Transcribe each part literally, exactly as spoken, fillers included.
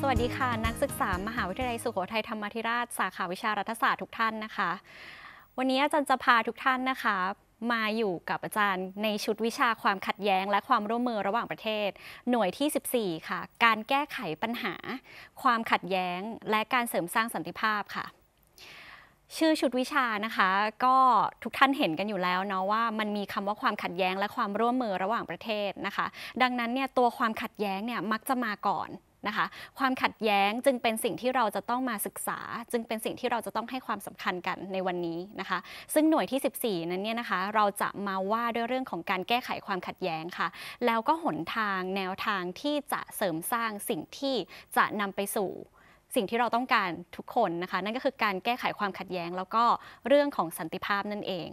วัสดีค่ะนักศึกษามหาวิทยาลัยสุโขทัยธรรมาธิราชสาขาวิชารัฐศาสตร์ทุกท่านนะคะวันนี้อาจารย์จะพาทุกท่านนะคะมาอยู่กับอาจารย์ในชุดวิชาความขัดแย้งและความร่วมมือระหว่างประเทศหน่วยที่สิบสี่ค่ะการแก้ไขปัญหาความขัดแย้งและการเสริมสร้างสันติภาพค่ะชื่อชุดวิชานะคะก็ทุกท่านเห็นกันอยู่แล้วเนาะว่ามันมีคำว่าความขัดแย้งและความร่วมมือระหว่างประเทศนะคะดังนั้นเนี่ยตัวความขัดแย้งเนี่ยมักจะมาก่อนนะคะความขัดแย้งจึงเป็นสิ่งที่เราจะต้องมาศึกษาจึงเป็นสิ่งที่เราจะต้องให้ความสำคัญกันในวันนี้นะคะซึ่งหน่วยที่สิบสี่นั้นเนี่ยนะคะเราจะมาว่าด้วยเรื่องของการแก้ไขความขัดแย้งค่ะแล้วก็หนทางแนวทางที่จะเสริมสร้างสิ่งที่จะนำไปสู่สิ่งที่เราต้องการทุกคนนะคะนั่นก็คือการแก้ไขความขัดแย้งแล้วก็เรื่องของสันติภาพนั่นเอง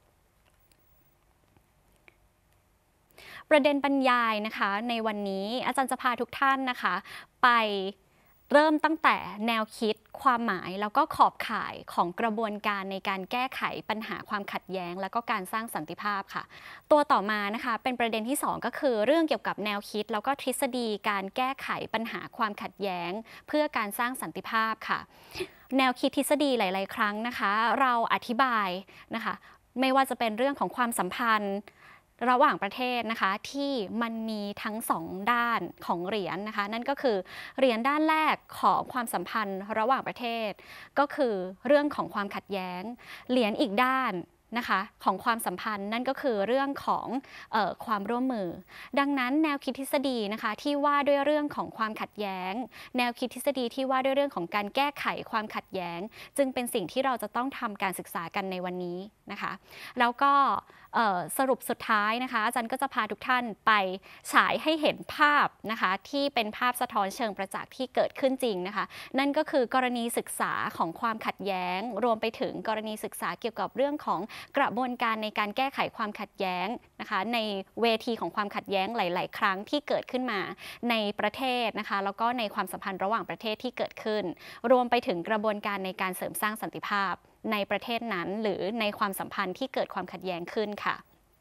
ประเด็นบรรยายนะคะในวันนี้อาจารย์จะพาทุกท่านนะคะไปเริ่มตั้งแต่แนวคิดความหมายแล้วก็ขอบข่ายของกระบวนการในการแก้ไขปัญหาความขัดแย้งแล้วก็การสร้างสันติภาพค่ะตัวต่อมานะคะเป็นประเด็นที่สองก็คือเรื่องเกี่ยวกับแนวคิดแล้วก็ทฤษฎีการแก้ไขปัญหาความขัดแย้งเพื่อการสร้างสันติภาพค่ะแนวคิดทฤษฎีหลายๆครั้งนะคะเราอธิบายนะคะไม่ว่าจะเป็นเรื่องของความสัมพันธ์ระหว่างประเทศนะคะที่มันมีทั้งสองด้านของเหรียญ นะคะนั่นก็คือเหรียญด้านแรกของความสัมพันธ์ระหว่างประเทศก็คือเรื่องของความขัดแย้งเหรียญอีกด้านนะคะของความสัมพันธ์นั่นก็คือเรื่องของเอ่อความร่วมมือดังนั้นแนวคิดทฤษฎีนะคะที่ว่าด้วยเรื่องของความขัดแย้งแนวคิดทฤษฎีที่ว่าด้วยเรื่องของการแก้ไขความขัดแย้งจึงเป็นสิ่งที่เราจะต้องทำการศึกษากันในวันนี้นะคะแล้วก็สรุปสุดท้ายนะคะอาจารย์ก็จะพาทุกท่านไปฉายให้เห็นภาพนะคะที่เป็นภาพสะท้อนเชิงประจักษ์ที่เกิดขึ้นจริงนะคะนั่นก็คือกรณีศึกษาของความขัดแย้งรวมไปถึงกรณีศึกษาเกี่ยวกับเรื่องของกระบวนการในการแก้ไขความขัดแย้งนะคะในเวทีของความขัดแย้งหลายๆครั้งที่เกิดขึ้นมาในประเทศนะคะแล้วก็ในความสัมพันธ์ระหว่างประเทศที่เกิดขึ้นรวมไปถึงกระบวนการในการเสริมสร้างสันติภาพในประเทศนั้นหรือในความสัมพันธ์ที่เกิดความขัดแย้งขึ้นค่ะ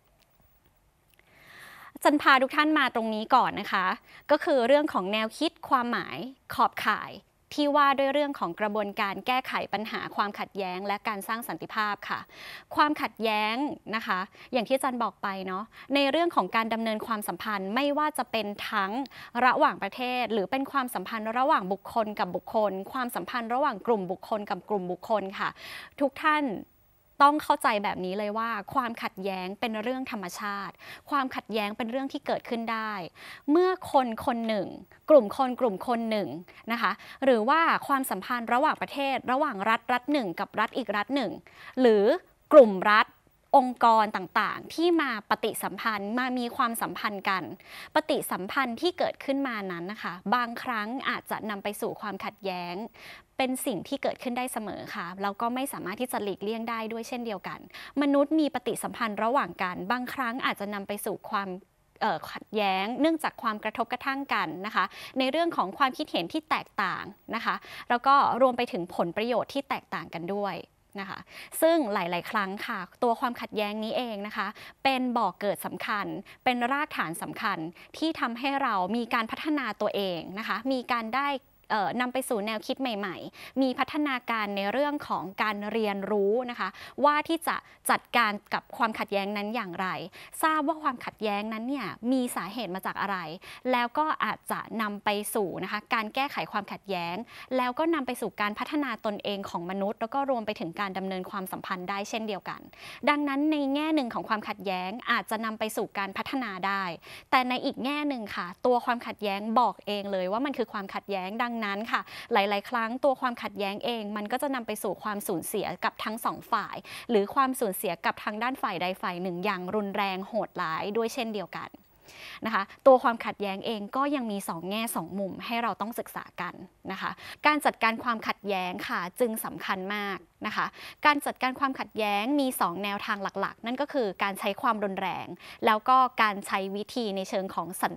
จันพาทุกท่านมาตรงนี้ก่อนนะคะก็คือเรื่องของแนวคิดความหมายขอบข่ายที่ว่าด้วยเรื่องของกระบวนการแก้ไขปัญหาความขัดแย้งและการสร้างสันติภาพค่ะความขัดแย้งนะคะอย่างที่จันบอกไปเนาะในเรื่องของการดำเนินความสัมพันธ์ไม่ว่าจะเป็นทั้งระหว่างประเทศหรือเป็นความสัมพันธ์ระหว่างบุคคลกับบุคคลความสัมพันธ์ระหว่างกลุ่มบุคคลกับกลุ่มบุคคลค่ะทุกท่านต้องเข้าใจแบบนี้เลยว่าความขัดแย้งเป็นเรื่องธรรมชาติความขัดแย้งเป็นเรื่องที่เกิดขึ้นได้เมื่อคนคนหนึ่งกลุ่มคนกลุ่มคนหนึ่งนะคะหรือว่าความสัมพันธ์ระหว่างประเทศระหว่างรัฐรัฐหนึ่งกับรัฐอีกรัฐหนึ่งหรือกลุ่มรัฐองค์กรต่างๆที่มาปฏิสัมพันธ์มามีความสัมพันธ์กันปฏิสัมพันธ์ที่เกิดขึ้นมานั้นนะคะบางครั้งอาจจะนำไปสู่ความขัดแย้งเป็นสิ่งที่เกิดขึ้นได้เสมอค่ะแล้วก็ไม่สามารถที่จะหลีกเลี่ยงได้ด้วยเช่นเดียวกันมนุษย์มีปฏิสัมพันธ์ระหว่างกันบางครั้งอาจจะนำไปสู่ความขัดแย้งเนื่องจากความกระทบกระทั่งกันนะคะในเรื่องของความคิดเห็นที่แตกต่างนะคะแล้วก็รวมไปถึงผลประโยชน์ที่แตกต่างกันด้วยนะคะซึ่งหลายๆครั้งค่ะตัวความขัดแย้งนี้เองนะคะเป็นบ่อกเกิดสำคัญเป็นรากฐานสำคัญที่ทำให้เรามีการพัฒนาตัวเองนะคะมีการได้นำไปสู่แนวคิดใหม่ๆมีพัฒนาการในเรื่องของการเรียนรู้นะคะว่าที่จะจัดการกับความขัดแย้งนั้นอย่างไรทราบว่าความขัดแย้งนั้นเนี่ยมีสาเหตุมาจากอะไรแล้วก็อาจจะนำไปสู่นะคะการแก้ไขความขัดแย้งแล้วก็นำไปสู่การพัฒนาตนเองของมนุษย์แล้วก็รวมไปถึงการดำเนินความสัมพันธ์ได้เช่นเดียวกันดังนั้นในแง่หนึ่งของความขัดแย้งอาจจะนำไปสู่การพัฒนาได้แต่ในอีกแง่หนึ่งค่ะตัวความขัดแย้งบอกเองเลยว่ามันคือความขัดแย้งดังนั้นค่ะหลายๆครั้งตัวความขัดแย้งเองมันก็จะนำไปสู่ความสูญเสียกับทั้งสองฝ่ายหรือความสูญเสียกับทางด้านฝ่ายใดฝ่ายหนึ่งอย่างรุนแรงโหดร้ายด้วยเช่นเดียวกันนะคะตัวความขัดแย้งเองก็ยังมีสองแง่สองมุมให้เราต้องศึกษากันนะคะการจัดการความขัดแย้งค่ะจึงสำคัญมากนะคะการจัดการความขัดแย้งมีสองแนวทางหลักๆนั่นก็คือการใช้ความรุนแรงแล้วก็การใช้วิธีในเชิงของสันติ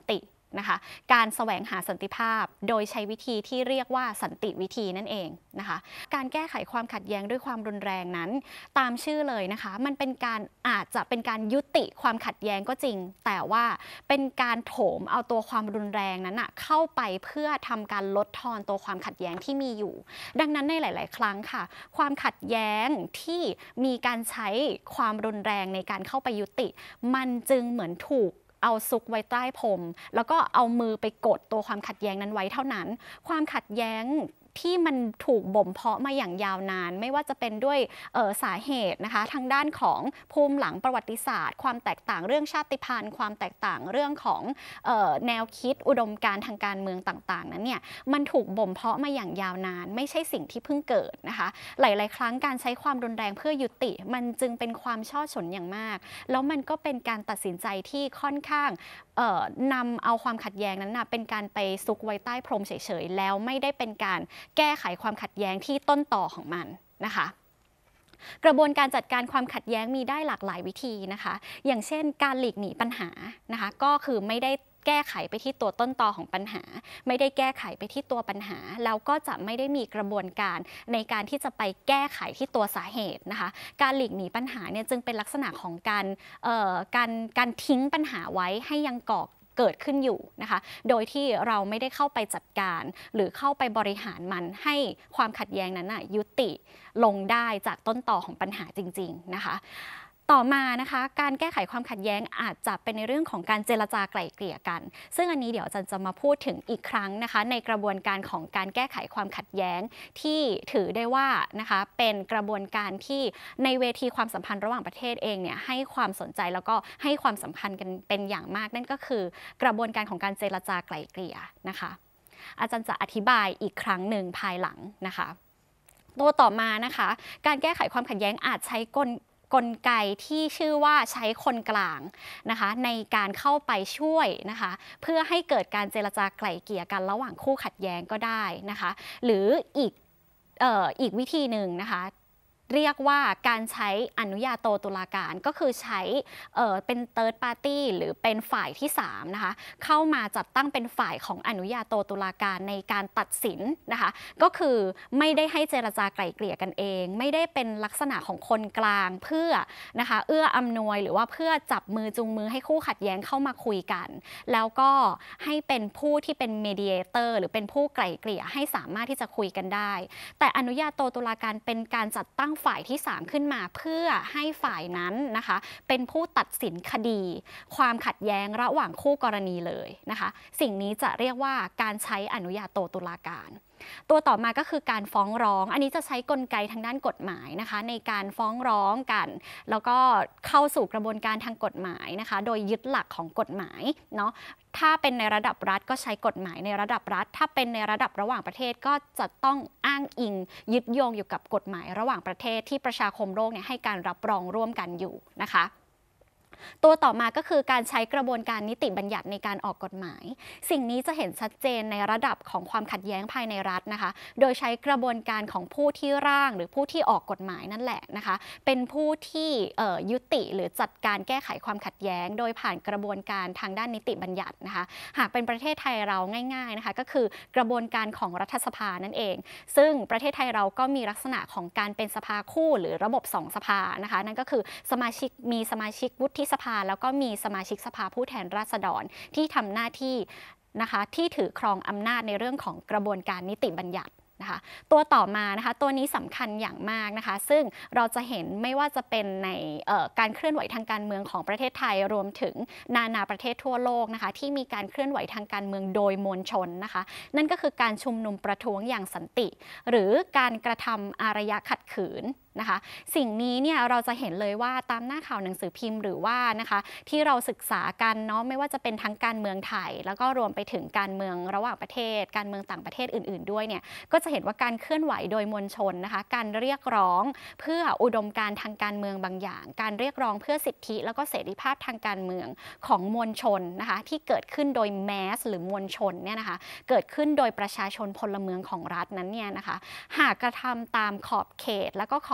นะคะการแสวงหาสันติภาพโดยใช้วิธีที่เรียกว่าสันติวิธีนั่นเองนะคะการแก้ไขความขัดแย้งด้วยความรุนแรงนั้นตามชื่อเลยนะคะมันเป็นการอาจจะเป็นการยุติความขัดแย้งก็จริงแต่ว่าเป็นการโถมเอาตัวความรุนแรงนั้นนะเข้าไปเพื่อทำการลดทอนตัวความขัดแย้งที่มีอยู่ดังนั้นในหลายๆครั้งค่ะความขัดแย้งที่มีการใช้ความรุนแรงในการเข้าไปยุติมันจึงเหมือนถูกเอาซุกไว้ใต้พรมแล้วก็เอามือไปกดตัวความขัดแย้งนั้นไว้เท่านั้นความขัดแย้งที่มันถูกบ่มเพาะมาอย่างยาวนานไม่ว่าจะเป็นด้วยสาเหตุนะคะทางด้านของภูมิหลังประวัติศาสตร์ความแตกต่างเรื่องชาติพันธุ์ความแตกต่างเรื่องของเอ่อแนวคิดอุดมการณ์ทางการเมืองต่างๆนั้นเนี่ยมันถูกบ่มเพาะมาอย่างยาวนานไม่ใช่สิ่งที่เพิ่งเกิดนะคะหลายๆครั้งการใช้ความรุนแรงเพื่อยุติมันจึงเป็นความช่อฉนอย่างมากแล้วมันก็เป็นการตัดสินใจที่ค่อนข้างเอ่อนำเอาความขัดแย้งนั้นนะเป็นการไปซุกไว้ใต้พรมเฉยๆแล้วไม่ได้เป็นการแก้ไขความขัดแย้งที่ต้นต่อของมันนะคะกระบวนการจัดการความขัดแย้งมีได้หลากหลายวิธีนะคะอย่างเช่นการหลีกหนีปัญหานะคะก็คือไม่ได้แก้ไขไปที่ตัวต้นตอของปัญหาไม่ได้แก้ไขไปที่ตัวปัญหาแล้วก็จะไม่ได้มีกระบวนการในการที่จะไปแก้ไขที่ตัวสาเหตุนะคะการหลีกหนีปัญหาเนี่ยจึงเป็นลักษณะของการเอ่อการการทิ้งปัญหาไว้ให้ยังก่อเกิดขึ้นอยู่นะคะโดยที่เราไม่ได้เข้าไปจัดการหรือเข้าไปบริหารมันให้ความขัดแย้งนั้นนะยุติลงได้จากต้นตอของปัญหาจริงๆนะคะต่อมานะคะการแก้ไขความขัดแย้งอาจจะเป็นในเรื่องของการเจรจาไกล่เกลี่ยกันซึ่งอันนี้เดี๋ยวอาจารย์จะมาพูดถึงอีกครั้งนะคะในกระบวนการของการแก้ไขความขัดแย้งที่ถือได้ว่านะคะเป็นกระบวนการที่ในเวทีความสัมพันธ์ระหว่างประเทศเองเนี่ยให้ความสนใจแล้วก็ให้ความสำคัญกันเป็นอย่างมากนั่นก็คือกระบวนการของการเจรจาไกล่เกลี่ยนะคะอาจารย์จะอธิบายอีกครั้งหนึ่งภายหลังนะคะตัวต่อมานะคะการแก้ไขความขัดแย้งอาจใช้กลกลไกที่ชื่อว่าใช้คนกลางนะคะในการเข้าไปช่วยนะคะเพื่อให้เกิดการเจรจาไกล่เกลี่ยกันระหว่างคู่ขัดแย้งก็ได้นะคะหรืออีกเอ่ออีกวิธีหนึ่งนะคะเรียกว่าการใช้อนุญาโตตุลาการก็คือใช้เอ่อเป็น third party หรือเป็นฝ่ายที่สามนะคะเข้ามาจัดตั้งเป็นฝ่ายของอนุญาโตตุลาการในการตัดสินนะคะก็คือไม่ได้ให้เจรจาไกล่เกลี่ยกันเองไม่ได้เป็นลักษณะของคนกลางเพื่อนะคะเอื้ออำนวยหรือว่าเพื่อจับมือจูงมือให้คู่ขัดแย้งเข้ามาคุยกันแล้วก็ให้เป็นผู้ที่เป็น mediator หรือเป็นผู้ไกล่เกลี่ยให้สามารถที่จะคุยกันได้แต่อนุญาโตตุลาการเป็นการจัดตั้งฝ่ายที่สามขึ้นมาเพื่อให้ฝ่ายนั้นนะคะเป็นผู้ตัดสินคดีความขัดแย้งระหว่างคู่กรณีเลยนะคะสิ่งนี้จะเรียกว่าการใช้อนุญาโตตุลาการตัวต่อมาก็คือการฟ้องร้องอันนี้จะใช้กลไกทางด้านกฎหมายนะคะในการฟ้องร้องกันแล้วก็เข้าสู่กระบวนการทางกฎหมายนะคะโดยยึดหลักของกฎหมายเนาะถ้าเป็นในระดับรัฐก็ใช้กฎหมายในระดับรัฐถ้าเป็นในระดับระหว่างประเทศก็จะต้องอ้างอิงยึดโยงอยู่กับกฎหมายระหว่างประเทศที่ประชาคมโลกเนี่ยให้การรับรองร่วมกันอยู่นะคะตัวต่อมาก็คือการใช้กระบวนการนิติบัญญัติในการออกกฎหมายสิ่งนี้จะเห็นชัดเจนในระดับของความขัดแย้งภายในรัฐนะคะโดยใช้กระบวนการของผู้ที่ร่างหรือผู้ที่ออกกฎหมายนั่นแหละนะคะเป็นผู้ที่ยุติหรือจัดการแก้ไขความขัดแย้งโดยผ่านกระบวนการทางด้านนิติบัญญัตินะคะหากเป็นประเทศไทยเราง่ายๆนะคะก็คือกระบวนการของรัฐสภานั่นเองซึ่งประเทศไทยเราก็มีลักษณะของการเป็นสภาคู่หรือระบบสองสภานะคะนั่นก็คือสมาชิกมีสมาชิกวุฒิสภาแล้วก็มีสมาชิกสภาผู้แทนราษฎรที่ทำหน้าที่นะคะที่ถือครองอำนาจในเรื่องของกระบวนการนิติบัญญัตินะคะตัวต่อมานะคะตัวนี้สำคัญอย่างมากนะคะซึ่งเราจะเห็นไม่ว่าจะเป็นในการเคลื่อนไหวทางการเมืองของประเทศไทยรวมถึงนานาประเทศทั่วโลกนะคะที่มีการเคลื่อนไหวทางการเมืองโดยมวลชนนะคะนั่นก็คือการชุมนุมประท้วงอย่างสันติหรือการกระทำอารยะขัดขืนนะคะสิ่งนี้เนี่ยเราจะเห็นเลยว่าตามหน้าข่าวหนังสือพิมพ์หรือว่านะคะที่เราศึกษากันเนาะไม่ว่าจะเป็นทั้งการเมืองไทยแล้วก็รวมไปถึงการเมืองระหว่างประเทศการเมืองต่างประเทศอื่นๆด้วยเนี่ยก็จะเห็นว่าการเคลื่อนไหวโดยมวลชนนะคะการเรียกร้องเพื่ออุดมการณ์ทางการเมืองบางอย่างการเรียกร้องเพื่อสิทธิแล้วก็เสรีภาพทางการเมืองของมวลชนนะคะที่เกิดขึ้นโดยแมสหรือมวลชนเนี่ยนะคะเกิดขึ้นโดยประชาชนพลเมืองของรัฐนั้นเนี่ยนะคะหากกระทำตามขอบเขตแล้วก็ขอบ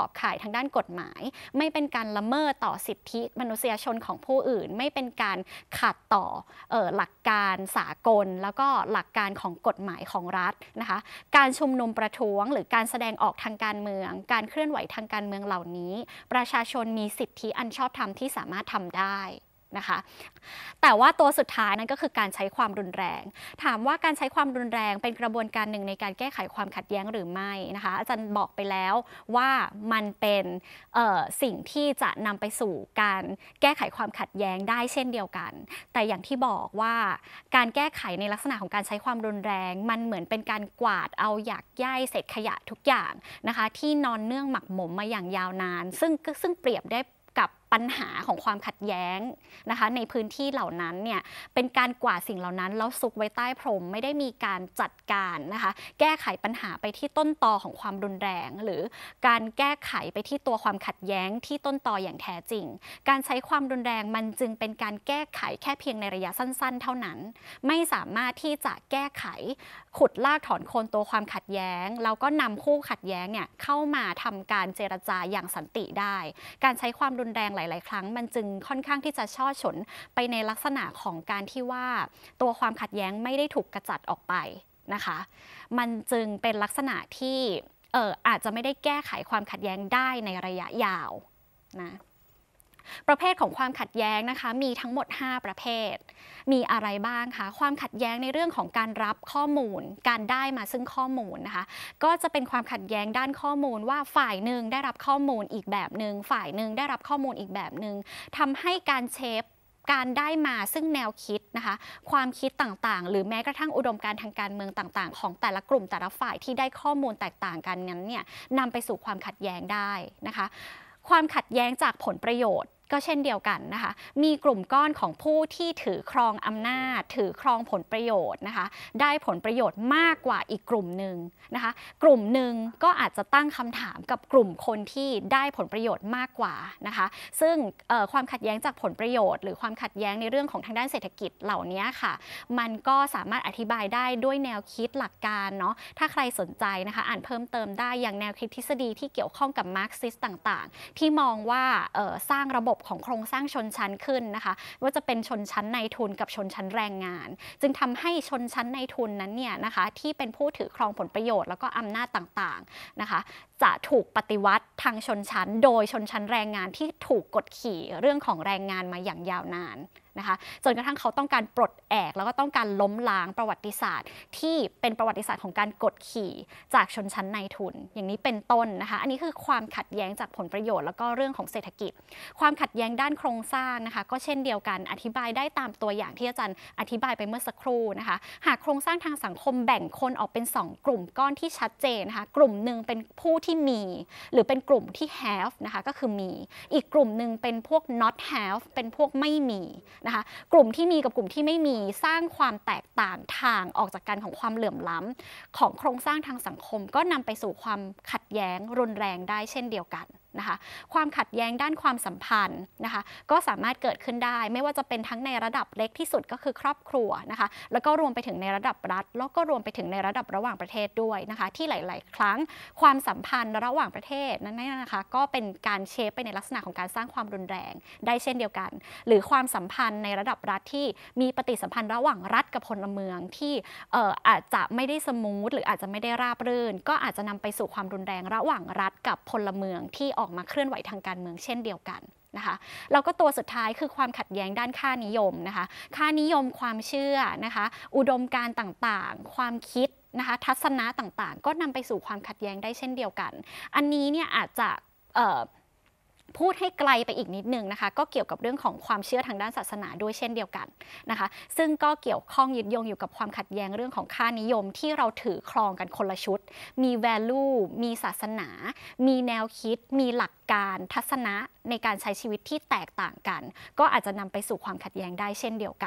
อบข่ายทางด้านกฎหมายไม่เป็นการละเมิดต่อสิทธิมนุษยชนของผู้อื่นไม่เป็นการขัดต่อเอ่อหลักการสากลแล้วก็หลักการของกฎหมายของรัฐนะคะการชุมนุมประท้วงหรือการแสดงออกทางการเมืองการเคลื่อนไหวทางการเมืองเหล่านี้ประชาชนมีสิทธิอันชอบธรรมที่สามารถทำได้นะคะแต่ว่าตัวสุดท้ายนั่นก็คือการใช้ความรุนแรงถามว่าการใช้ความรุนแรงเป็นกระบวนการหนึ่งในการแก้ไขความขัดแย้งหรือไม่นะคะอาจารย์บอกไปแล้วว่ามันเป็นสิ่งที่จะนำไปสู่การแก้ไขความขัดแย้งได้เช่นเดียวกันแต่อย่างที่บอกว่าการแก้ไขในลักษณะของการใช้ความรุนแรงมันเหมือนเป็นการกวาดเอาหยากใยเศษขยะทุกอย่างนะคะที่นอนเนื่องหมักหมมมาอย่างยาวนานซึ่งซึ่งเปรียบได้กับปัญหาของความขัดแย้งนะคะในพื้นที่เหล่านั้นเนี่ยเป็นการกวาดสิ่งเหล่านั้นแล้วซุกไว้ใต้พรมไม่ได้มีการจัดการนะคะแก้ไขปัญหาไปที่ต้นตอของความรุนแรงหรือการแก้ไขไปที่ตัวความขัดแย้งที่ต้นตออย่างแท้จริงการใช้ความรุนแรงมันจึงเป็นการแก้ไขแค่เพียงในระยะสั้นๆเท่านั้นไม่สามารถที่จะแก้ไขขุดลากถอนโคนตัวความขัดแย้งแล้วก็นำคู่ขัดแย้งเนี่ยเข้ามาทำการเจรจาอย่างสันติได้การใช้ความรุนแรงหลายๆครั้งมันจึงค่อนข้างที่จะช่อฉนไปในลักษณะของการที่ว่าตัวความขัดแย้งไม่ได้ถูกกระจัดออกไปนะคะมันจึงเป็นลักษณะที่เอออาจจะไม่ได้แก้ไขความขัดแย้งได้ในระยะยาวนะประเภทของความขัดแย้งนะคะมีทั้งหมดห้าประเภทมีอะไรบ้างคะความขัดแย้งในเรื่องของการรับข้อมูลการได้มาซึ่งข้อมูลนะคะก็จะเป็นความขัดแย้งด้านข้อมูลว่าฝ่ายหนึ่งได้รับข้อมูลอีกแบบหนึ่งฝ่ายหนึ่งได้รับข้อมูลอีกแบบหนึ่งทำให้การเชฟการได้มาซึ่งแนวคิดนะคะความคิดต่างๆหรือแม้กระทั่งอุดมการณ์ทางการเมืองต่างๆของแต่ละกลุ่มแต่ละฝ่ายที่ได้ข้อมูลแตกต่างกันนั้นเนี่ยนำไปสู่ความขัดแย้งได้นะคะความขัดแย้งจากผลประโยชน์ก็เช่นเดียวกันนะคะมีกลุ่มก้อนของผู้ที่ถือครองอำนาจถือครองผลประโยชน์นะคะได้ผลประโยชน์มากกว่าอีกกลุ่มหนึ่งนะคะกลุ่มหนึ่งก็อาจจะตั้งคำถามกับกลุ่มคนที่ได้ผลประโยชน์มากกว่านะคะซึ่งความขัดแย้งจากผลประโยชน์หรือความขัดแย้งในเรื่องของทางด้านเศรษฐกิจเหล่านี้ค่ะมันก็สามารถอธิบายได้ด้วยแนวคิดหลักการเนาะถ้าใครสนใจนะคะอ่านเพิ่มเติมได้อย่างแนวคิดทฤษฎีที่เกี่ยวข้องกับมาร์กซิสต่างๆที่มองว่าสร้างระบบของโครงสร้างชนชั้นขึ้นนะคะว่าจะเป็นชนชั้นนายทุนกับชนชั้นแรงงานจึงทำให้ชนชั้นนายทุนนั้นเนี่ยนะคะที่เป็นผู้ถือครองผลประโยชน์แล้วก็อำนาจต่างๆนะคะจะถูกปฏิวัติทางชนชั้นโดยชนชั้นแรงงานที่ถูกกดขี่เรื่องของแรงงานมาอย่างยาวนานนะคะจนกระทั่งเขาต้องการปลดแอกแล้วก็ต้องการล้มล้างประวัติศาสตร์ที่เป็นประวัติศาสตร์ของการกดขี่จากชนชั้นนายทุนอย่างนี้เป็นต้นนะคะอันนี้คือความขัดแย้งจากผลประโยชน์แล้วก็เรื่องของเศรษฐกิจความขัดแย้งด้านโครงสร้างนะคะก็เช่นเดียวกันอธิบายได้ตามตัวอย่างที่อาจารย์อธิบายไปเมื่อสักครู่นะคะหากโครงสร้างทางสังคมแบ่งคนออกเป็นสองกลุ่มก้อนที่ชัดเจนนะคะกลุ่มหนึ่งเป็นผู้ที่มีหรือเป็นกลุ่มที่ have นะคะก็คือมีอีกกลุ่มหนึ่งเป็นพวก not have เป็นพวกไม่มีนะคะกลุ่มที่มีกับกลุ่มที่ไม่มีสร้างความแตกต่างทางออกจากกันของความเหลื่อมล้ำของโครงสร้างทางสังคมก็นำไปสู่ความขัดแย้งรุนแรงได้เช่นเดียวกันนะคะความขัดแย้งด้านความสัมพันธ์นะคะก็สามารถเกิดขึ้นได้ไม่ว่าจะเป็นทั้งในระดับเล็กที่สุดก็คือครอบครัวนะคะแล้วก็รวมไปถึงในระดับรัฐแล้วก็รวมไปถึงในระดับระหว่างประเทศด้วยนะคะที่หลายๆครั้งความสัมพันธ์ระหว่างประเทศนั้นนะคะก็เป็นการเชฟไปในลักษณะของการสร้างความรุนแรงได้เช่นเดียวกันหรือความสัมพันธ์ในระดับรัฐที่มีปฏิสัมพันธ์ระหว่างรัฐกับพลเมืองที่เอ่ออาจจะไม่ได้สมูทหรืออาจจะไม่ได้ราบรื่นก็อาจจะนำไปสู่ความรุนแรงระหว่างรัฐกับพลเมืองที่ออกมาเคลื่อนไหวทางการเมืองเช่นเดียวกันนะคะแล้วก็ตัวสุดท้ายคือความขัดแย้งด้านค่านิยมนะคะค่านิยมความเชื่อนะคะอุดมการณ์ต่างๆความคิดนะคะทัศนะต่างๆก็นำไปสู่ความขัดแย้งได้เช่นเดียวกันอันนี้เนี่ยอาจจะเอ่อพูดให้ไกลไปอีกนิดนึงนะคะก็เกี่ยวกับเรื่องของความเชื่อทางด้านศาสนาด้วยเช่นเดียวกันนะคะซึ่งก็เกี่ยวข้องยึดโยงอยู่กับความขัดแย้งเรื่องของค่านิยมที่เราถือครองกันคนละชุดมี value มีศาสนามีแนวคิดมีหลักการทัศนะในการใช้ชีวิตที่แตกต่างกันก็อาจจะนำไปสู่ความขัดแย้งได้เช่นเดียวกัน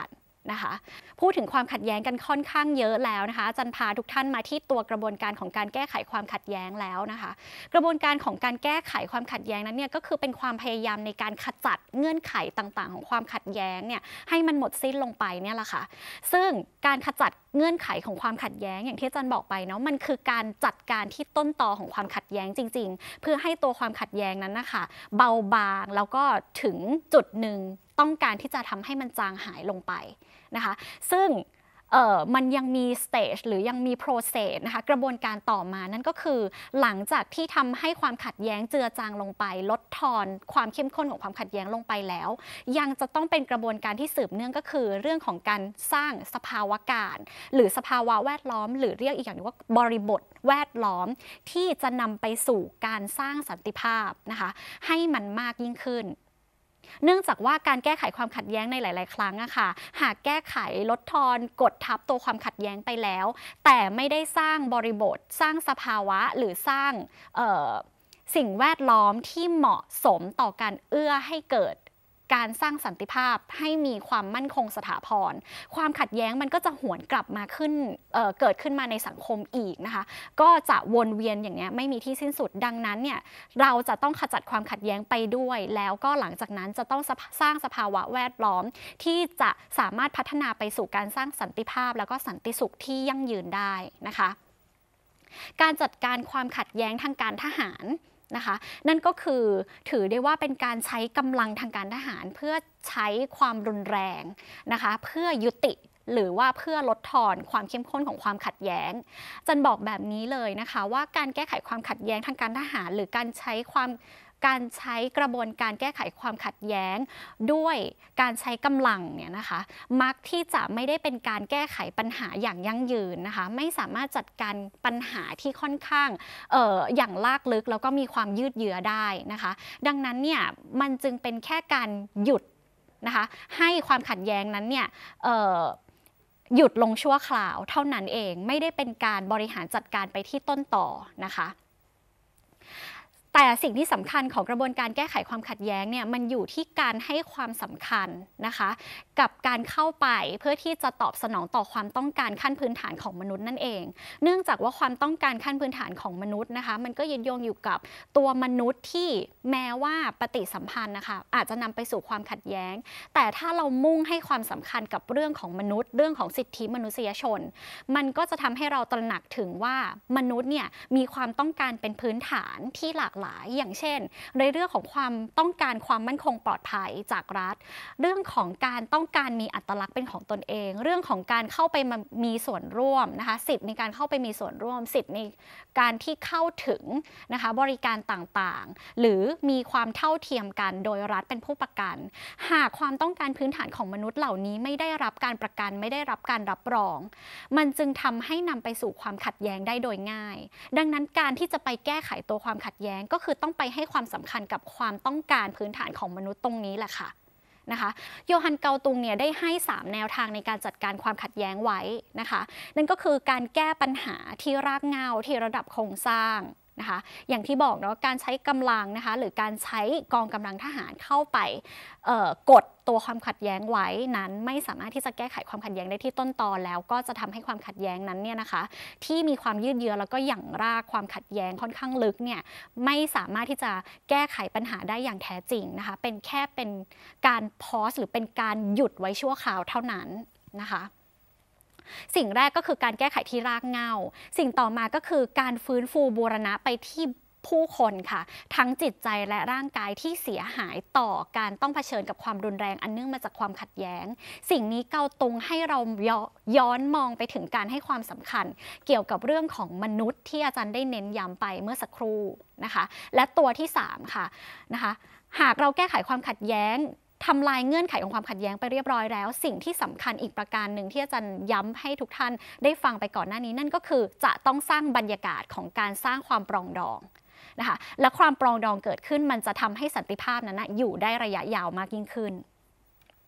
นะคะพูดถึงความขัดแย้งกันค่อนข้างเยอะแล้วนะคะอาจารย์พาทุกท่านมาที่ตัวกระบวนการของการแก้ไขความขัดแย้งแล้วนะคะกระบวนการของการแก้ไขความขัดแย้งนั้นเนี่ยก็คือเป็นความพยายามในการขจัดเงื่อนไขต่างๆของความขัดแย้งเนี่ยให้มันหมดสิ้นลงไปเนี่ยแหละค่ะซึ่งการขจัดเงื่อนไขของความขัดแย้งอย่างที่อาจารย์บอกไปเนาะมันคือการจัดการที่ต้นตอของความขัดแย้งจริงๆเพื่อให้ตัวความขัดแย้งนั้นนะคะเบาบางแล้วก็ถึงจุดหนึ่งต้องการที่จะทำให้มันจางหายลงไปนะคะซึ่งเอ่อมันยังมีสเตจหรือยังมีโปรเซสนะคะกระบวนการต่อมานั่นก็คือหลังจากที่ทำให้ความขัดแย้งเจือจางลงไปลดทอนความเข้มข้นของความขัดแย้งลงไปแล้วยังจะต้องเป็นกระบวนการที่สืบเนื่องก็คือเรื่องของการสร้างสภาวะการหรือสภาวะแวดล้อมหรือเรียกอีกอย่างนึงว่าบริบทแวดล้อมที่จะนำไปสู่การสร้างสันติภาพนะคะให้มันมากยิ่งขึ้นเนื่องจากว่าการแก้ไขความขัดแย้งในหลายๆครั้งอะค่ะหากแก้ไขลดทอนกดทับตัวความขัดแย้งไปแล้วแต่ไม่ได้สร้างบริบทสร้างสภาวะหรือสร้างสิ่งแวดล้อมที่เหมาะสมต่อการเอื้อให้เกิดการสร้างสันติภาพให้มีความมั่นคงสถาพรความขัดแย้งมันก็จะหวนกลับมาขึ้น เอ่อ เกิดขึ้นมาในสังคมอีกนะคะก็จะวนเวียนอย่างนี้ไม่มีที่สิ้นสุดดังนั้นเนี่ยเราจะต้องขจัดความขัดแย้งไปด้วยแล้วก็หลังจากนั้นจะต้องสร้างสภาวะแวดล้อมที่จะสามารถพัฒนาไปสู่การสร้างสันติภาพแล้วก็สันติสุขที่ยั่งยืนได้นะคะการจัดการความขัดแย้งทางการทหารนะคะนั่นก็คือถือได้ว่าเป็นการใช้กำลังทางการทหารเพื่อใช้ความรุนแรงนะคะเพื่อยุติหรือว่าเพื่อลดทอนความเข้มข้นของความขัดแย้งจันบอกแบบนี้เลยนะคะว่าการแก้ไขความขัดแย้งทางการทหารหรือการใช้ความการใช้กระบวนการแก้ไขความขัดแย้งด้วยการใช้กำลังเนี่ยนะคะมักที่จะไม่ได้เป็นการแก้ไขปัญหาอย่างยั่งยืนนะคะไม่สามารถจัดการปัญหาที่ค่อนข้างเอ่ออย่างลากลึกแล้วก็มีความยืดเยื้อได้นะคะดังนั้นเนี่ยมันจึงเป็นแค่การหยุดนะคะให้ความขัดแย้งนั้นเนี่ยเอ่อหยุดลงชั่วคราวเท่านั้นเองไม่ได้เป็นการบริหารจัดการไปที่ต้นต่อนะคะแต่สิ่งที่สำคัญของกระบวนการแก้ไขความขัดแย้งเนี่ยมันอยู่ที่การให้ความสำคัญนะคะกับการเข้าไปเพื่อที่จะตอบสนองต่อความต้องการขั้นพื้นฐานของมนุษย์นั่นเองเนื่องจากว่าความต้องการขั้นพื้นฐานของมนุษย์นะคะมันก็ยึดโยงอยู่กับตัวมนุษย์ที่แม้ว่าปฏิสัมพันธ์นะคะอาจจะนำไปสู่ความขัดแย้งแต่ถ้าเรามุ่งให้ความสำคัญกับเรื่องของมนุษย์เรื่องของสิทธิมนุษยชนมันก็จะทำให้เราตระหนักถึงว่ามนุษย์เนี่ยมีความต้องการเป็นพื้นฐานที่หลากหลายอย่างเช่นในเรื่องของความต้องการความมั่นคงปลอดภัยจากรัฐเรื่องของการต้องการมีอัตลักษณ์เป็นของตนเองเรื่องของการเข้าไปมีส่วนร่วมนะคะสิทธิ์ในการเข้าไปมีส่วนร่วมสิทธิ์ในการที่เข้าถึงนะคะบริการต่างๆหรือมีความเท่าเทียมกันโดยรัฐเป็นผู้ประกันหากความต้องการพื้นฐานของมนุษย์เหล่านี้ไม่ได้รับการประกันไม่ได้รับการรับรองมันจึงทำให้นำไปสู่ความขัดแย้งได้โดยง่ายดังนั้นการที่จะไปแก้ไขตัวความขัดแย้งก็คือต้องไปให้ความสำคัญกับความต้องการพื้นฐานของมนุษย์ตรงนี้แหละค่ะนะคะโยฮันเกาตุงเนี่ยได้ให้สามแนวทางในการจัดการความขัดแย้งไว้นะคะนั่นก็คือการแก้ปัญหาที่รากเหง้าที่ระดับโครงสร้างนะคะอย่างที่บอกเนาะการใช้กำลังนะคะหรือการใช้กองกำลังทหารเข้าไปกดตัวความขัดแย้งไว้นั้นไม่สามารถที่จะแก้ไขความขัดแย้งได้ที่ต้นตอแล้วก็จะทำให้ความขัดแย้งนั้นเนี่ยนะคะที่มีความยืดเยื้อแล้วก็หยั่งรากความขัดแย้งค่อนข้างลึกเนี่ยไม่สามารถที่จะแก้ไขปัญหาได้อย่างแท้จริงนะคะเป็นแค่เป็นการพอสหรือเป็นการหยุดไว้ชั่วคราวเท่านั้นนะคะสิ่งแรกก็คือการแก้ไขที่รากเหง้าสิ่งต่อมาก็คือการฟื้นฟูบูรณะไปที่ผู้คนค่ะทั้งจิตใจและร่างกายที่เสียหายต่อการต้องเผชิญกับความรุนแรงอันเนื่องมาจากความขัดแย้งสิ่งนี้เกาตุงให้เราย้อนมองไปถึงการให้ความสำคัญเกี่ยวกับเรื่องของมนุษย์ที่อาจารย์ได้เน้นย้ำไปเมื่อสักครู่นะคะและตัวที่สามค่ะนะคะหากเราแก้ไขความขัดแย้งทำลายเงื่อนไขของความขัดแย้งไปเรียบร้อยแล้วสิ่งที่สำคัญอีกประการหนึ่งที่อาจารย์ย้ำให้ทุกท่านได้ฟังไปก่อนหน้านี้นั่นก็คือจะต้องสร้างบรรยากาศของการสร้างความปรองดองนะคะและความปรองดองเกิดขึ้นมันจะทำให้สันติภาพนั้นนะอยู่ได้ระยะยาวมากยิ่งขึ้น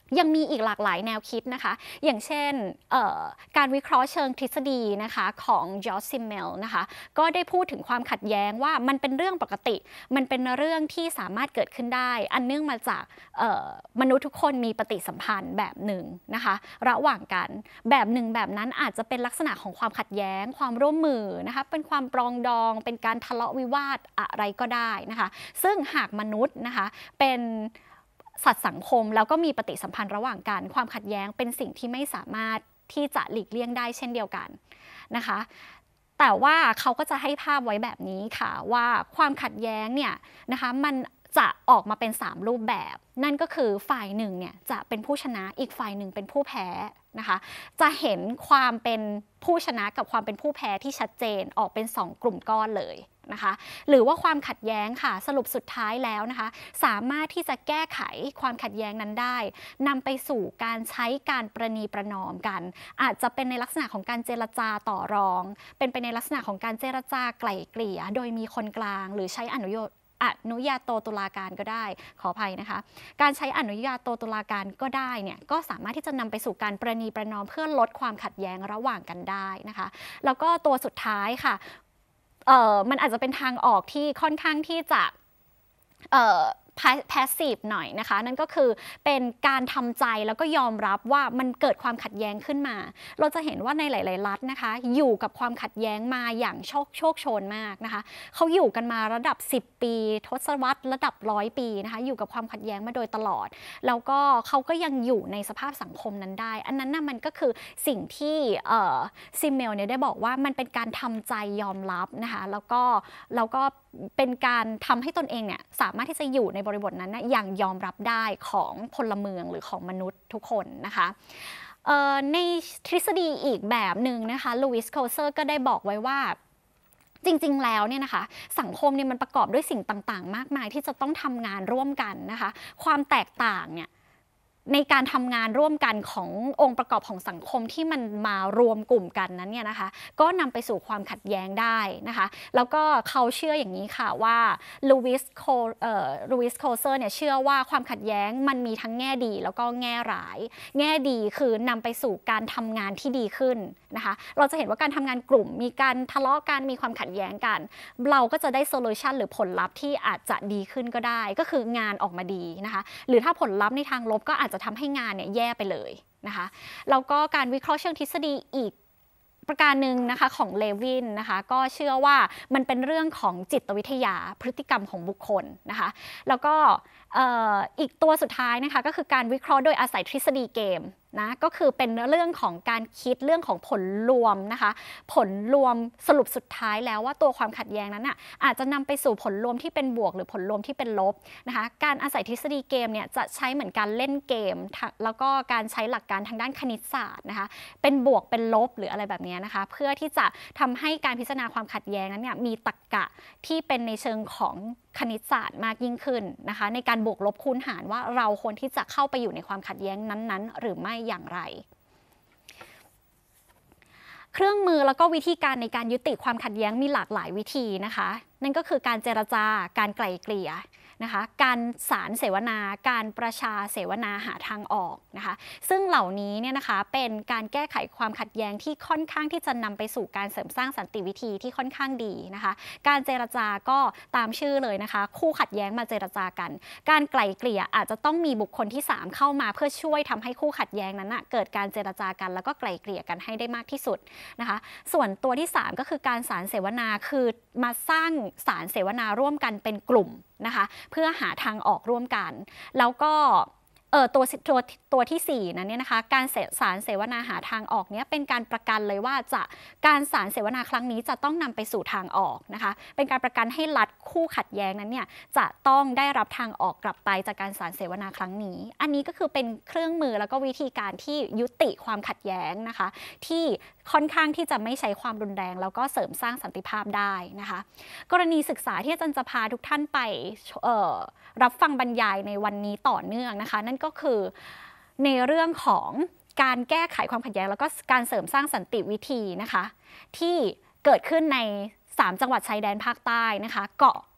ยังมีอีกหลากหลายแนวคิดนะคะอย่างเช่นการวิเคราะห์เชิงทฤษฎีนะคะของจอร์จซิมเมลนะคะก็ได้พูดถึงความขัดแย้งว่ามันเป็นเรื่องปกติมันเป็นเรื่องที่สามารถเกิดขึ้นได้อันเนื่องมาจากมนุษย์ทุกคนมีปฏิสัมพันธ์แบบหนึ่งนะคะระหว่างกันแบบหนึ่งแบบนั้นอาจจะเป็นลักษณะของความขัดแย้งความร่วมมือนะคะเป็นความปรองดองเป็นการทะเลาะวิวาทอะไรก็ได้นะคะซึ่งหากมนุษย์นะคะเป็นสัตว์สังคมแล้วก็มีปฏิสัมพันธ์ระหว่างกันความขัดแย้งเป็นสิ่งที่ไม่สามารถที่จะหลีกเลี่ยงได้เช่นเดียวกันนะคะแต่ว่าเขาก็จะให้ภาพไว้แบบนี้ค่ะว่าความขัดแย้งเนี่ยนะคะมันจะออกมาเป็นสามรูปแบบนั่นก็คือฝ่ายหนึ่งเนี่ยจะเป็นผู้ชนะอีกฝ่ายหนึ่งเป็นผู้แพ้นะคะจะเห็นความเป็นผู้ชนะกับความเป็นผู้แพ้ที่ชัดเจนออกเป็นสองกลุ่มก้อนเลยนะคะหรือว่าความขัดแย้งค่ะสรุปสุดท้ายแล้วนะคะสามารถที่จะแก้ไขความขัดแย้งนั้นได้นำไปสู่การใช้การประนีประนอมกันอาจจะเป็นในลักษณะของการเจรจาต่อรองเป็นไปในลักษณะของการเจรจาไกล่เกลี่ยโดยมีคนกลางหรือใช้อนุโยอนุญาโตตุลาการก็ได้ขออภัยนะคะการใช้อนุญาโตตุลาการก็ได้เนี่ยก็สามารถที่จะนำไปสู่การประนีประนอมเพื่อลดความขัดแย้งระหว่างกันได้นะคะแล้วก็ตัวสุดท้ายค่ะเอ่อมันอาจจะเป็นทางออกที่ค่อนข้างที่จะเอ่อpassive หน่อยนะคะนั่นก็คือเป็นการทำใจแล้วก็ยอมรับว่ามันเกิดความขัดแย้งขึ้นมาเราจะเห็นว่าในหลายๆรัฐนะคะอยู่กับความขัดแย้งมาอย่างโชคโชคโชนมากนะคะเขาอยู่กันมาระดับสิบปีทศวรรษระดับร้อยปีนะคะอยู่กับความขัดแย้งมาโดยตลอดแล้วก็เขาก็ยังอยู่ในสภาพสังคมนั้นได้อันนั้นน่ะมันก็คือสิ่งที่ซิมเมลเนี่ยได้บอกว่ามันเป็นการทำใจยอมรับนะคะแล้วก็แล้วก็เป็นการทำให้ตนเองเนี่ยสามารถที่จะอยู่ในบริบทนั้นนะอย่างยอมรับได้ของพลเมืองหรือของมนุษย์ทุกคนนะคะในทฤษฎีอีกแบบหนึ่งนะคะลูอิส โคเซอร์ก็ได้บอกไว้ว่าจริงๆแล้วเนี่ยนะคะสังคมเนี่ยมันประกอบด้วยสิ่งต่างๆมากมายที่จะต้องทำงานร่วมกันนะคะความแตกต่างเนี่ยในการทำงานร่วมกันขององค์ประกอบของสังคมที่มันมารวมกลุ่มกันนั้นเนี่ยนะคะก็นำไปสู่ความขัดแย้งได้นะคะแล้วก็เขาเชื่ออย่างนี้ค่ะว่าลูอิสโคเอ่อลูอิสโคเซอร์เนี่ยเชื่อว่าความขัดแย้งมันมีทั้งแง่ดีแล้วก็แง่ร้ายแง่ดีคือนำไปสู่การทำงานที่ดีขึ้นนะคะเราจะเห็นว่าการทำงานกลุ่มมีการทะเลาะกันมีความขัดแย้งกันเราก็จะได้โซลูชันหรือผลลัพธ์ที่อาจจะดีขึ้นก็ได้ก็คืองานออกมาดีนะคะหรือถ้าผลลัพธ์ในทางลบก็อาจจะทำให้งานเนี่ยแย่ไปเลยนะคะแล้วก็การวิเคราะห์เชิงทฤษฎีอีกประการหนึ่งนะคะของเลวินนะคะก็เชื่อว่ามันเป็นเรื่องของจิตวิทยาพฤติกรรมของบุคคลนะคะแล้วก็อีกตัวสุดท้ายนะคะก็คือการวิเคราะห์โดยอาศัยทฤษฎีเกมนะก็คือเป็นเรื่องของการคิดเรื่องของผลรวมนะคะผลรวมสรุปสุดท้ายแล้วว่าตัวความขัดแย้งนั้นน่ะอาจจะนำไปสู่ผลรวมที่เป็นบวกหรือผลรวมที่เป็นลบนะคะการอาศัยทฤษฎีเกมเนี่ยจะใช้เหมือนการเล่นเกมแล้วก็การใช้หลักการทางด้านคณิตศาสตร์นะคะเป็นบวกเป็นลบหรืออะไรแบบนี้นะคะเพื่อที่จะทำให้การพิจารณาความขัดแย้งนั้นเนี่ยมีตรรกะที่เป็นในเชิงของคณิตศาสตร์มากยิ่งขึ้นนะคะในการบวกลบคูณหารว่าเราควรที่จะเข้าไปอยู่ในความขัดแย้งนั้นๆหรือไม่อย่างไรเครื่องมือแล้วก็วิธีการในการยุติความขัดแย้งมีหลากหลายวิธีนะคะนั่นก็คือการเจรจาการไกล่เกลี่ยนะคะการสารเสวนาการประชาเสวนาหาทางออกนะคะซึ่งเหล่านี้เนี่ยนะคะเป็นการแก้ไขความขัดแย้งที่ค่อนข้างที่จะนำไปสู่การเสริมสร้างสันติวิธีที่ค่อนข้างดีนะคะการเจรจาก็ตามชื่อเลยนะคะคู่ขัดแย้งมาเจรจากันการไกล่เกลี่ยอาจจะต้องมีบุคคลที่สามเข้ามาเพื่อช่วยทำให้คู่ขัดแย้งนั้นนะเกิดการเจรจากันแล้วก็ไกล่เกลี่ยกันให้ได้มากที่สุดนะคะส่วนตัวที่สามก็คือการสารเสวนาคือมาสร้างสารเสวนาร่วมกันเป็นกลุ่มนะคะเพื่อหาทางออกร่วมกันแล้วก็เออตัวตัวตัวที่สี่นั้นเนี่ยนะคะการสารเสวนาหาทางออกเนี้ยเป็นการประกันเลยว่าจะการสารเสวนาครั้งนี้จะต้องนำไปสู่ทางออกนะคะเป็นการประกันให้รัฐคู่ขัดแย้งนั้นเนี่ยจะต้องได้รับทางออกกลับไปจากการสารเสวนาครั้งนี้อันนี้ก็คือเป็นเครื่องมือแล้วก็วิธีการที่ยุติความขัดแย้งนะคะที่ค่อนข้างที่จะไม่ใช้ความรุนแรงแล้วก็เสริมสร้างสันติภาพได้นะคะกรณีศึกษาที่อาจารย์จะพาทุกท่านไปรับฟังบรรยายในวันนี้ต่อเนื่องนะคะนั่นก็คือในเรื่องของการแก้ไขความขัดแย้งแล้วก็การเสริมสร้างสันติวิธีนะคะที่เกิดขึ้นในสามจังหวัดชายแดนภาคใต้นะคะเกาะ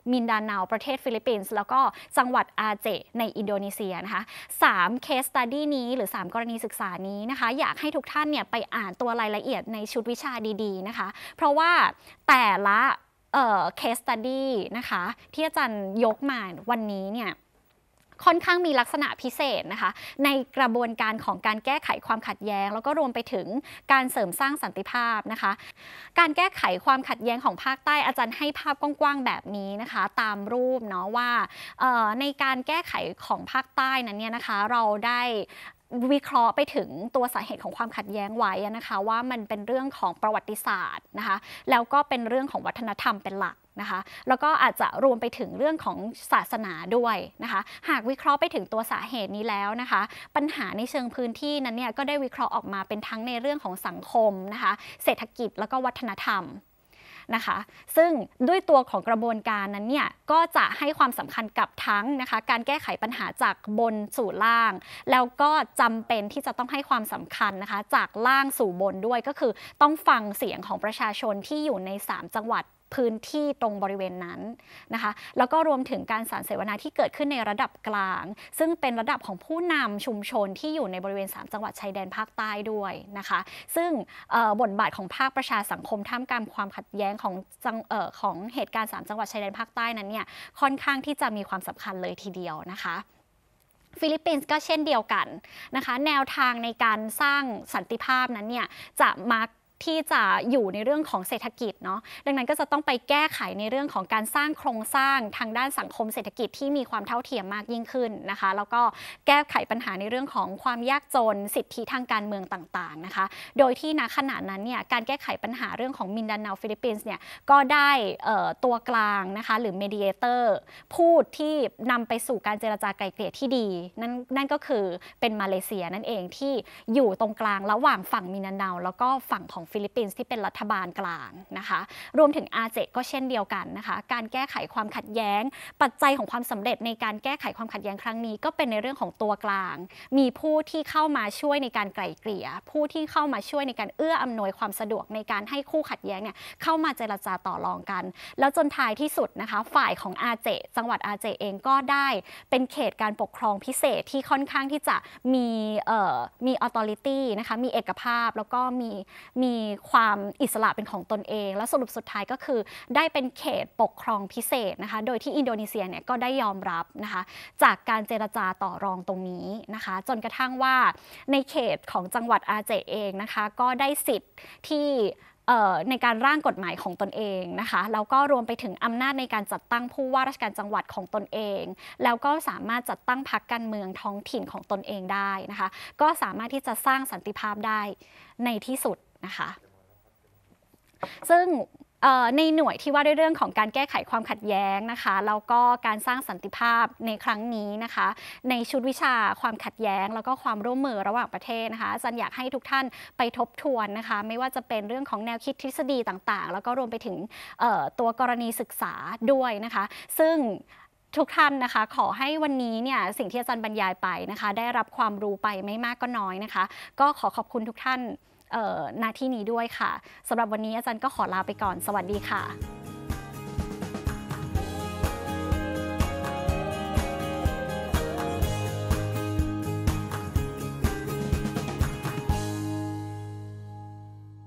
มินดาเนาประเทศฟิลิปปินส์แล้วก็จังหวัดอาเจในอินโดนีเซียนะคะสามเคสสตัดดี้นี้หรือสามกรณีศึกษานี้นะคะอยากให้ทุกท่านเนี่ยไปอ่านตัวรายละเอียดในชุดวิชาดีๆนะคะเพราะว่าแต่ละเอ่อ case study นะคะที่อาจารย์ยกมาวันนี้เนี่ยค่อนข้างมีลักษณะพิเศษนะคะในกระบวนการของการแก้ไขความขัดแย้งแล้วก็รวมไปถึงการเสริมสร้างสันติภาพนะคะการแก้ไขความขัดแย้งของภาคใต้อาจารย์ให้ภาพกว้างๆแบบนี้นะคะตามรูปเนาะว่าในการแก้ไขของภาคใต้นั้นเนี่ยนะคะเราได้วิเคราะห์ไปถึงตัวสาเหตุของความขัดแย้งไว้นะคะว่ามันเป็นเรื่องของประวัติศาสตร์นะคะแล้วก็เป็นเรื่องของวัฒนธรรมเป็นหลักนะคะแล้วก็อาจจะรวมไปถึงเรื่องของศาสนาด้วยนะคะหากวิเคราะห์ไปถึงตัวสาเหตุนี้แล้วนะคะปัญหาในเชิงพื้นที่นั้นเนี่ยก็ได้วิเคราะห์ออกมาเป็นทั้งในเรื่องของสังคมนะคะเศรษฐกิจแล้วก็วัฒนธรรมนะคะซึ่งด้วยตัวของกระบวนการนั้นเนี่ยก็จะให้ความสำคัญกับทั้งนะคะการแก้ไขปัญหาจากบนสู่ล่างแล้วก็จำเป็นที่จะต้องให้ความสำคัญนะคะจากล่างสู่บนด้วยก็คือต้องฟังเสียงของประชาชนที่อยู่ในสามจังหวัดพื้นที่ตรงบริเวณนั้นนะคะแล้วก็รวมถึงการสารเสวนาที่เกิดขึ้นในระดับกลางซึ่งเป็นระดับของผู้นำชุมชนที่อยู่ในบริเวณสามจังหวัดชายแดนภาคใต้ด้วยนะคะซึ่งบทบาทของภาคประชาสังคมท่ามกลางความขัดแย้งของของเหตุการณ์สามจังหวัดชายแดนภาคใต้นั้นเนี่ยค่อนข้างที่จะมีความสำคัญเลยทีเดียวนะคะฟิลิปปินส์ก็เช่นเดียวกันนะคะแนวทางในการสร้างสันติภาพนั้นเนี่ยจะมักที่จะอยู่ในเรื่องของเศรษฐกิจเนาะดังนั้นก็จะต้องไปแก้ไขในเรื่องของการสร้างโครงสร้างทางด้านสังคมเศรษฐกิจที่มีความเท่าเทียมมากยิ่งขึ้นนะคะแล้วก็แก้ไขปัญหาในเรื่องของความยากจนสิทธิทางการเมืองต่างๆนะคะโดยที่ณขณะนั้นเนี่ยการแก้ไขปัญหาเรื่องของมินดาเนาฟิลิปปินส์เนี่ยก็ได้ตัวกลางนะคะหรือเมดิเอเตอร์พูดที่นำไปสู่การเจรจาไกล่เกลี่ยที่ดีนั่นนั่นก็คือเป็นมาเลเซียนั่นเองที่อยู่ตรงกลางระหว่างฝั่งมินดาเนาแล้วก็ฝั่งของฟิลิปปินส์ที่เป็นรัฐบาลกลางนะคะรวมถึงอาเจก็เช่นเดียวกันนะคะการแก้ไขความขัดแย้งปัจจัยของความสำเร็จในการแก้ไขความขัดแย้งครั้งนี้ก็เป็นในเรื่องของตัวกลางมีผู้ที่เข้ามาช่วยในการไกล่เกลี่ยผู้ที่เข้ามาช่วยในการเอื้ออำนวยความสะดวกในการให้คู่ขัดแย้งเนี่ยเข้ามาเจรจาต่อรองกันแล้วจนท้ายที่สุดนะคะฝ่ายของอาเจจังหวัดอาเจเองก็ได้เป็นเขตการปกครองพิเศษที่ค่อนข้างที่จะมีเอ่อมี authority นะคะมีเอกภาพแล้วก็มีมีความอิสระเป็นของตนเองและสรุปสุดท้ายก็คือได้เป็นเขตปกครองพิเศษนะคะโดยที่อินโดนีเซียเนี่ยก็ได้ยอมรับนะคะจากการเจรจาต่อรองตรงนี้นะคะจนกระทั่งว่าในเขตของจังหวัดอาเจเองนะคะก็ได้สิทธิ์ที่ในการร่างกฎหมายของตนเองนะคะแล้วก็รวมไปถึงอำนาจในการจัดตั้งผู้ว่าราชการจังหวัดของตนเองแล้วก็สามารถจัดตั้งพรรคการเมืองท้องถิ่นของตนเองได้นะคะก็สามารถที่จะสร้างสันติภาพได้ในที่สุดนะคะซึ่งในหน่วยที่ว่าด้วยเรื่องของการแก้ไขความขัดแย้งนะคะแล้วก็การสร้างสันติภาพในครั้งนี้นะคะในชุดวิชาความขัดแย้งแล้วก็ความร่วมมือระหว่างประเทศนะคะอาจารย์อยากให้ทุกท่านไปทบทวนนะคะไม่ว่าจะเป็นเรื่องของแนวคิดทฤษฎีต่างๆแล้วก็รวมไปถึงตัวกรณีศึกษาด้วยนะคะซึ่งทุกท่านนะคะขอให้วันนี้เนี่ยสิ่งที่อาจารย์บรรยายไปนะคะได้รับความรู้ไปไม่มากก็น้อยนะคะก็ขอขอบคุณทุกท่านณที่นี้ด้วยค่ะสำหรับวันนี้อาจารย์ก็ขอลาไปก่อนสวัสดีค่ะ